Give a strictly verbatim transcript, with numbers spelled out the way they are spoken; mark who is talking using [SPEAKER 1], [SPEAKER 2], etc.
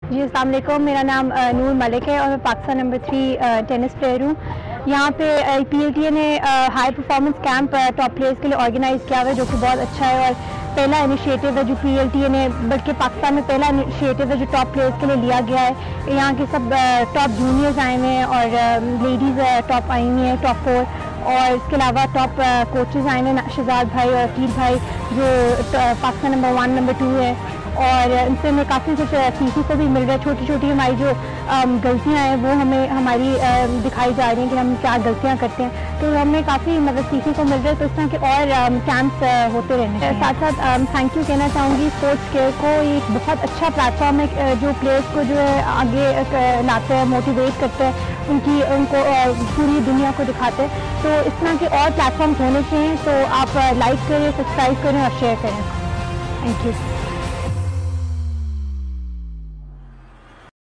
[SPEAKER 1] जी अस्सलाम वालेकुम, मेरा नाम अ, नूर मलिक है और मैं Pakistan number three tennis player हूँ। यहाँ पे पी एल टी ए ने high performance camp top players के लिए ऑर्गेनाइज़ किया हुआ है, जो कि बहुत अच्छा है और पहला इनिशिएटिव है जो पी एल टी ए ने, बल्कि पाकिस्तान में पहला इनिशिएटिव है जो टॉप प्लेयर्स के लिए लिया गया है। यहाँ के सब टॉप जूनियर्स आए हुए हैं और लेडीज़ टॉप आई हुई हैं, टॉप फोर, और इसके अलावा टॉप कोचेज़ आए हुए हैं, शहजाद भाई और अकील भाई जो Pakistan number one number two है, और इनसे हमें काफ़ी कुछ सीखने को भी मिल रहा है। छोटी छोटी हमारी जो गलतियां हैं वो हमें हमारी दिखाई जा रही हैं कि हम क्या गलतियां करते हैं, तो हमें काफ़ी मतलब सीखने को मिल रहा है। तो इस तरह के और कैंप्स होते रहने चाहिए। साथ साथ थैंक यू कहना चाहूँगी स्पोर्ट्स केयर को, ये एक बहुत अच्छा प्लेटफॉर्म है जो प्लेयर्स को जो है आगे लाते हैं, मोटिवेट करते हैं, उनकी उनको पूरी दुनिया को दिखाते हैं। तो इस तरह के और प्लेटफॉर्म्स होने चाहिए। तो आप लाइक करें, सब्सक्राइब करें और शेयर करें। Thank you.